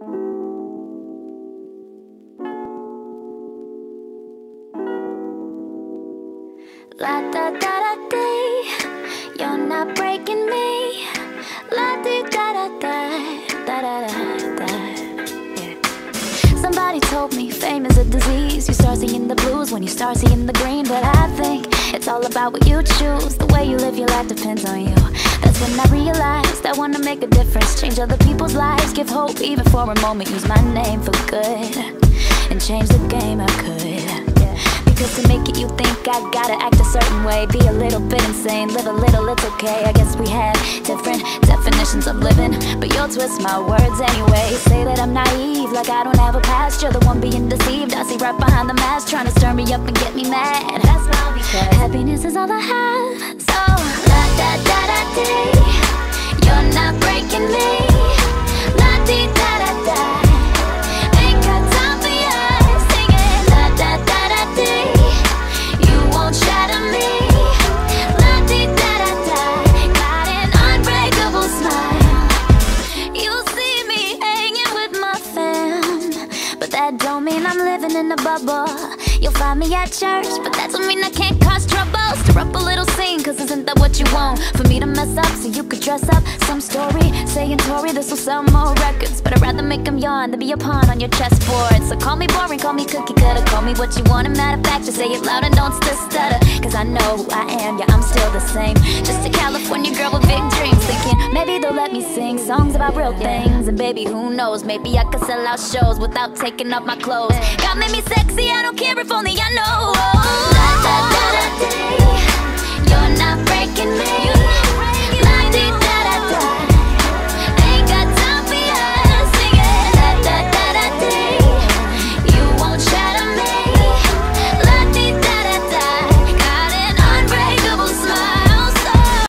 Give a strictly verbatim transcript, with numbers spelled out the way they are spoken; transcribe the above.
La da da da dee, you're not breaking me. La dee da da da, da da da da. Yeah. Somebody told me fame is a disease. You start seeing the blues when you start seeing the green. But I think it's all about what you choose. The way you live your life depends on you. That's when I realized I wanna make a difference, change other people's lives, give hope even for a moment. Use my name for good and change the game I could. Because to make it you think I gotta act a certain way, be a little bit insane, live a little, it's okay. I guess we have different definitions of living, but you'll twist my words anyway. Say that I'm naive, like I don't have a past. You're the one being deceived. I see right behind the mask, trying to stir me up and get me mad. That's not because happiness is all I have. So la da da da dee, you're not breaking me. La dee da da da, ain't got time for you. Singing la da da da dee, you won't shatter me. La dee da da da, got an unbreakable smile. You'll see me hanging with my fam, but that don't mean I'm living in a bubble. You'll find me at church, but that don't mean I can't cause trouble. Stir up a little scene, cause isn't that what you want? For me to mess up so you could dress up some story, saying Tori, this will sell more records. But I'd rather make them yawn than be a pawn on your chessboard. So call me boring, call me cookie cutter, call me what you want. And matter of fact, just say it loud and don't still stutter, cause I know who I am, yeah, I'm still the same. Just a California girl with big dreams, thinking maybe they'll let me sing songs about real things. And baby, who knows, maybe I could sell out shows without taking off my clothes. God made me sexy, I don't care if only I know. La da da da dee.